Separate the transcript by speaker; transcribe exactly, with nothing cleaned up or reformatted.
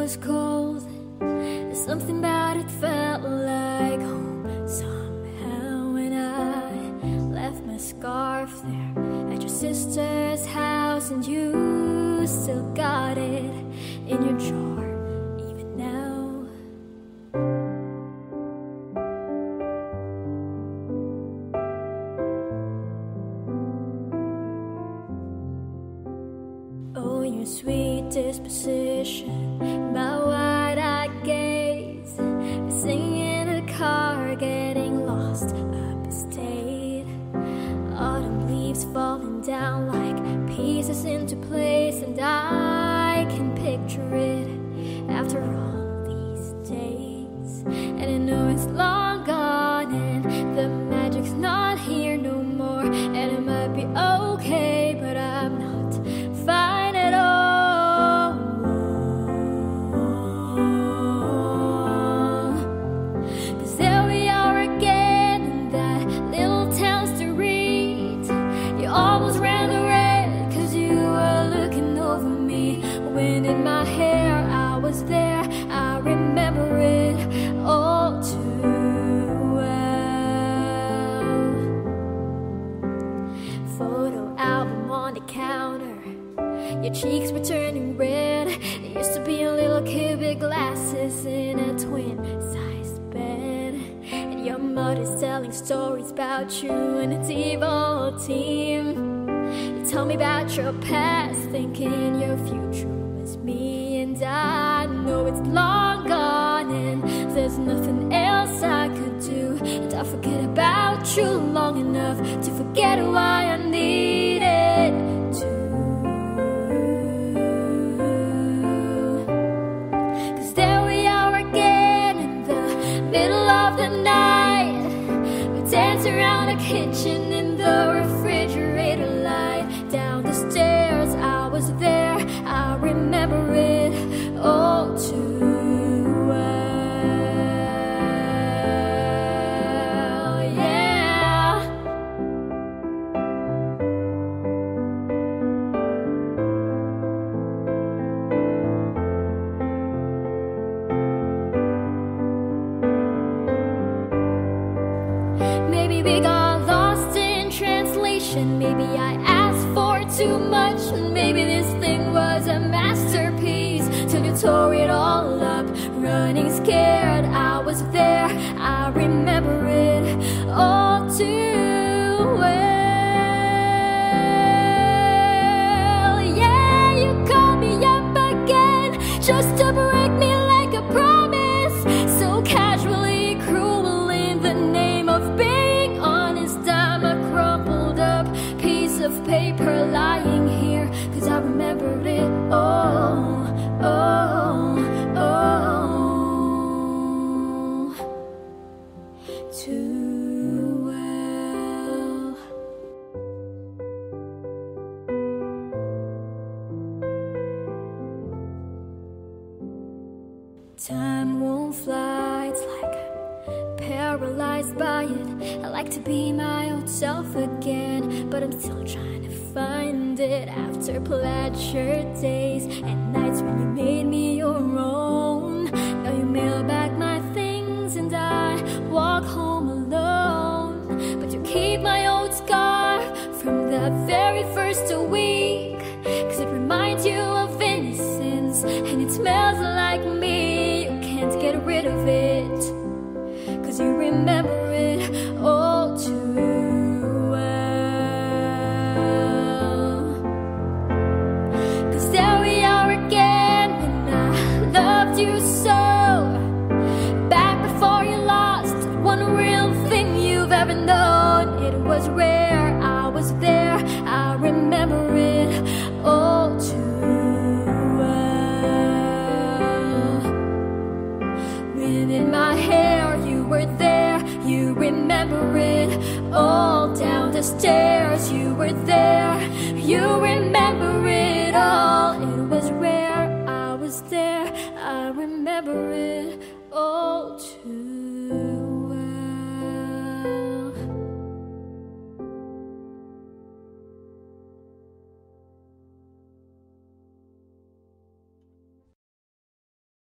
Speaker 1: was cold, and something about it felt like home. Somehow when I left my scarf there at your sister's house, and you still got it in your drawer even now. Oh, your sweet disposition, my wide-eyed gaze, singing in a car, getting lost upstate. Autumn leaves falling down like pieces into place, and I can picture it after all these days. And I know it's long gone, and the magic's not here no more. And it might be okay, but I'm not fine at all. 'Cause there we are again in that little town street. You almost ran the red 'cause you were looking over me. Wind in my hair, I was there, I remember it all too well. Photo album on the counter, your cheeks were turning red. You used to be a little kid with glasses in a twin-sized bed, and your mother's telling stories about you and a evil team. You tell me about your past, thinking your future was me, and I know it's long gone, and there's nothing else I could do. And I forget about you long enough to forget why I needed to. Dance around the kitchen in the refrigerator light. Down the stairs, I was there, I remember it all too well. Yeah. Maybe we got lost in translation. Maybe I asked for too much. Maybe this thing was a masterpiece till you tore it all up. Running scared, I was there, I remember it all too well. Yeah, you called me up again just to break me like a promise. So casually cruel in the name of being honest. I'm a crumpled up piece of paper lying here, 'cause I remember it all, oh, oh, too well. Time won't fly, it's like paralyzed by it. I like to be my old self again, but I'm still trying to find it. After plaid shirt days and nights when you made me your own. Now you mail back my things and I walk home alone. But you keep my old scarf from that very first week, 'cause it reminds you of innocence and it smells like me. You can't get rid of it, 'cause you remember it all too well. 'Cause there we are again when I loved you so. Back before you lost one real thing you've ever known. It was rare, I was there, I remember it all too well. Wind in my hair, you were there, you remember it all. Down the stairs, you were there, you remember it all. It was rare, I was there, I remember it all too